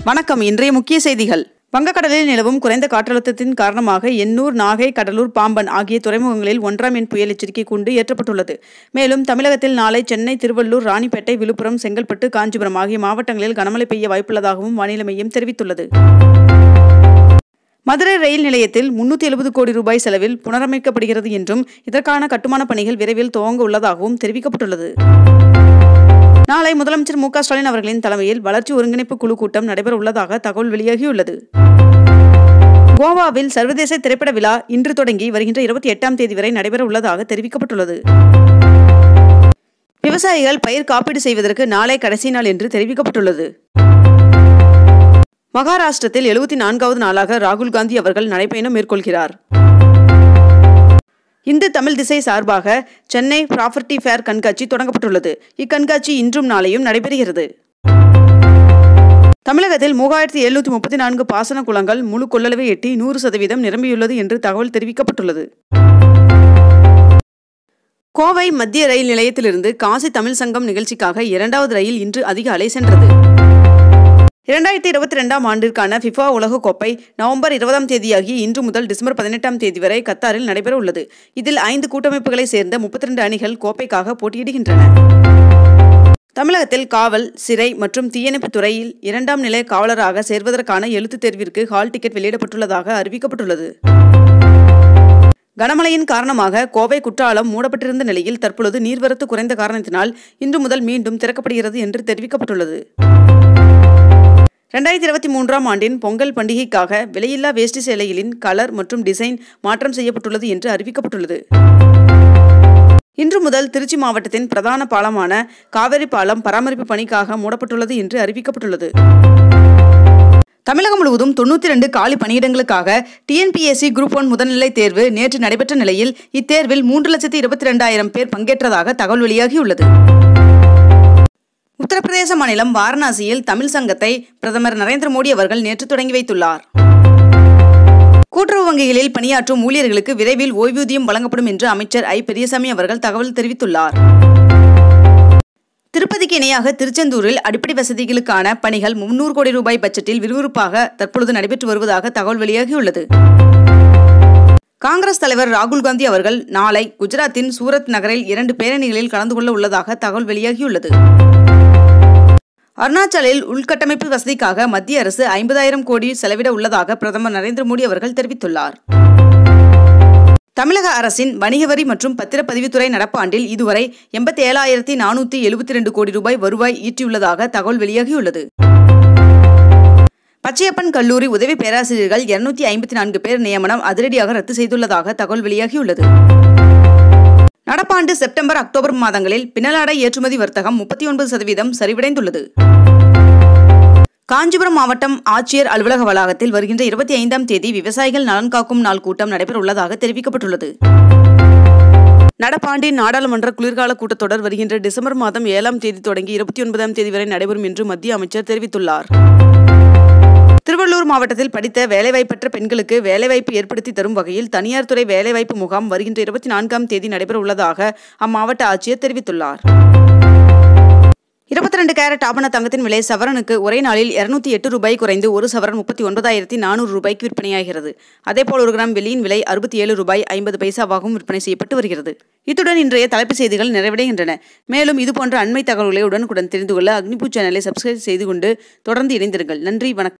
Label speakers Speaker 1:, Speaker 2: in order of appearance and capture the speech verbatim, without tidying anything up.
Speaker 1: வணக்கம். இன்றைய முக்கிய செய்திகள். வங்கக்கடலில் நிலவும் குறைந்த காற்றழுத்தத்தின் காரணமாக எண்ணூர், நாகை, கடலூர், பாம்பன் ஆகிய துறைமுகங்களில் ஒன்றாம் எண் புயல் எச்சரிக்கை கூண்டு ஏற்றப்பட்டுள்ளது. மேலும் தமிழகத்தில் நாளை சென்னை, திருவள்ளூர், ராணிப்பேட்டை, விழுப்புரம், செங்கல்பட்டு, காஞ்சிபுரம் ஆகிய மாவட்டங்களில் கனமழை பெய்ய வாய்ப்புள்ளதாகவும் வானிலை மையம் தெரிவித்துள்ளது. மதுரை ரயில் நிலையத்தில் முன்னூற்றி எழுபது கோடி ரூபாய் செலவில் புனரமைக்கப்படுகிறது என்றும் இதற்கான கட்டுமான பணிகள் விரைவில் துவங்க உள்ளதாகவும் தெரிவிக்கப்பட்டுள்ளது. நாளை முதலமைச்சர் மு க ஸ்டாலின் அவர்களின் தலைமையில் வளர்ச்சி ஒருங்கிணைப்பு குழு கூட்டம் நடைபெற உள்ளதாக தகவல் வெளியாகியுள்ளது. கோவாவில் சர்வதேச திரைப்பட விழா இன்று தொடங்கி வருகின்ற இருபத்தி எட்டாம் தேதி வரை நடைபெற உள்ளதாக தெரிவிக்கப்பட்டுள்ளது. விவசாயிகள் பயிர் காப்பீடு செய்வதற்கு நாளை கடைசி நாள் என்று தெரிவிக்கப்பட்டுள்ளது. மகாராஷ்டிரத்தில் எழுபத்தி நான்காவது நாளாக ராகுல் காந்தி அவர்கள் நடைபயணம் மேற்கொள்கிறார். இந்து தமிழ் திசை சார்பாக சென்னை ப்ராப்பர்ட்டி ஃபேர் கண்காட்சி தொடங்கப்பட்டுள்ளது. இக்கண்காட்சி இன்றும் நாளையும் நடைபெறுகிறது. தமிழகத்தில் மூவாயிரத்தி எழுநூற்றி முப்பத்தி நான்கு பாசன குளங்கள் முழு கொள்ளளவை எட்டி நூறு சதவீதம் நிரம்பியுள்ளது என்று தகவல் தெரிவிக்கப்பட்டுள்ளது. கோவை மத்திய ரயில் நிலையத்திலிருந்து காசி தமிழ் சங்கம் நிகழ்ச்சிக்காக இரண்டாவது ரயில் இன்று அதிகாலை சென்றது. இரண்டாயிரத்தி இருபத்தி ரெண்டாம் ஆண்டிற்கான ஃபிஃபா உலகக்கோப்பை நவம்பர் இருபதாம் தேதியாகி இன்று முதல் டிசம்பர் பதினெட்டாம் தேதி வரை கத்தாரில் நடைபெற உள்ளது. இதில் ஐந்து கூட்டமைப்புகளை சேர்ந்த முப்பத்தி ரெண்டு அணிகள் கோப்பைக்காக போட்டியிடுகின்றன. தமிழகத்தில் காவல், சிறை மற்றும் தீயணைப்பு துறையில் இரண்டாம் நிலை காவலராக சேர்வதற்கான எழுத்துத் தேர்விற்கு ஹால் டிக்கெட் வெளியிடப்பட்டுள்ளதாக அறிவிக்கப்பட்டுள்ளது. கனமழையின் காரணமாக கோவை குற்றாலம் மூடப்பட்டிருந்த நிலையில் தற்பொழுது நீர்வரத்து குறைந்த காரணத்தினால் இன்று முதல் மீண்டும் திறக்கப்படுகிறது என்று தெரிவிக்கப்பட்டுள்ளது. இரண்டாயிரத்தி இருபத்தி மூன்றாம் ஆண்டின் பொங்கல் பண்டிகைக்காக விலையில்லா வேஷ்டி சேலைகளின் கலர் மற்றும் டிசைன் மாற்றம் செய்யப்பட்டுள்ளது என்று அறிவிக்கப்பட்டுள்ளது. இன்று முதல் திருச்சி மாவட்டத்தின் பிரதான பாலமான காவிரி பாலம் பராமரிப்பு பணிக்காக மூடப்பட்டுள்ளது என்று அறிவிக்கப்பட்டுள்ளது. தமிழகம் முழுவதும் தொன்னூற்றி இரண்டு காலி பணியிடங்களுக்காக T N P S C group one முதல்நிலை தேர்வு நேற்று நடைபெற்ற நிலையில் இத்தேர்வில் மூன்று லட்சத்தி இருபத்தி இரண்டாயிரம் பேர் பங்கேற்றதாக தகவல் வெளியாகியுள்ளது. உத்தரப்பிரதேச மாநிலம் வாரணாசியில் தமிழ் சங்கத்தை பிரதமர் நரேந்திர மோடி அவர்கள் நேற்று தொடங்கி வைத்துள்ளார். கூட்டுறவு வங்கிகளில் பணியாற்றும் ஊழியர்களுக்கு விரைவில் ஓய்வூதியம் வழங்கப்படும் என்று அமைச்சர் ஐ பெரியசாமி அவர்கள் தகவல் தெரிவித்துள்ளார். திருப்பதிக்கு இணையாக திருச்செந்தூரில் அடிப்படை வசதிகளுக்கான பணிகள் முன்னூறு கோடி ரூபாய் பட்ஜெட்டில் விறுவிறுப்பாக தற்பொழுது நடைபெற்று வருவதாக தகவல் வெளியாகியுள்ளது. காங்கிரஸ் தலைவர் ராகுல் காந்தி அவர்கள் நாளை குஜராத்தின் சூரத் நகரில் இரண்டு பேரணிகளில் கலந்து கொள்ள உள்ளதாக தகவல் வெளியாகியுள்ளது. அருணாச்சலில் உள்கட்டமைப்பு வசதிக்காக மத்திய அரசு ஐம்பதாயிரம் கோடி செலவிட உள்ளதாக பிரதமர் நரேந்திர மோடி அவர்கள் தெரிவித்துள்ளார். தமிழக அரசின் வணிக வரி மற்றும் பத்திரப்பதிவுத்துறை நடப்பாண்டில் இதுவரை எண்பத்தி ஏழாயிரத்தி நானூற்றி எழுபத்தி இரண்டு கோடி ரூபாய் வருவாய் ஈட்டியுள்ளதாக தகவல் வெளியாகியுள்ளது. பச்சையப்பன் கல்லூரி உதவி பேராசிரியர்கள் இருநூற்றி ஐம்பத்தி நான்கு பேர் நியமனம் அதிரடியாக ரத்து செய்துள்ளதாக தகவல் வெளியாகியுள்ளது. நடப்பாண்டு செப்டம்பர், அக்டோபர் மாதங்களில் பின்னலாடை ஏற்றுமதி வர்த்தகம் முப்பத்தி ஒன்பது சதவீதம் சரிவடைந்துள்ளது. காஞ்சிபுரம் மாவட்டம் ஆட்சியர் அலுவலக வளாகத்தில் வருகின்ற இருபத்தி ஐந்தாம் தேதி விவசாயிகள் நலன் காக்கும் நாள் கூட்டம் நடைபெற உள்ளதாக தெரிவிக்கப்பட்டுள்ளது. நடப்பாண்டின் நாடாளுமன்ற குளிர்கால கூட்டத்தொடர் வருகின்ற டிசம்பர் மாதம் ஏழாம் தேதி தொடங்கி இருபத்தி ஒன்பதாம் தேதி வரை நடைபெறும் என்று மத்திய அமைச்சர் தெரிவித்துள்ளார். திருவள்ளூர் மாவட்டத்தில் படித்த வேலைவாய்ப்பற்ற பெண்களுக்கு வேலைவாய்ப்பு ஏற்படுத்தி தரும் வகையில் தனியார் துறை வேலைவாய்ப்பு முகாம் வருகின்ற இருபத்தி நான்காம் தேதி நடைபெற உள்ளதாக அம்மாவட்ட ஆட்சியர் தெரிவித்துள்ளார். இருபத்தி ரெண்டு கேரட் ஆபண தங்கத்தின் விலை சவரனுக்கு ஒரே நாளில் இருநூத்தி எட்டு ரூபாய் குறைந்து ஒரு சவரன் முப்பத்தி ஒன்பதாயிரத்தி நானூறு ரூபாய்க்கு விற்பனையாகிறது. அதேபோல் ஒரு கிராம் வெள்ளியின் விலை அறுபத்தி ஏழு ரூபாய் ஐம்பது பைசாவாகவும் விற்பனை செய்யப்பட்டு வருகிறது. இத்துடன் இன்றைய தலைப்புச் செய்திகள் நிறைவடைகின்றன. மேலும் இதுபோன்ற அண்மை தகவல்களை உடனுக்குடன் தெரிந்து கொள்ள அக்னிபூ சேனலை சப்ஸ்கிரைப் செய்து கொண்டு தொடர்ந்து இணைந்திருங்கள். நன்றி, வணக்கம்.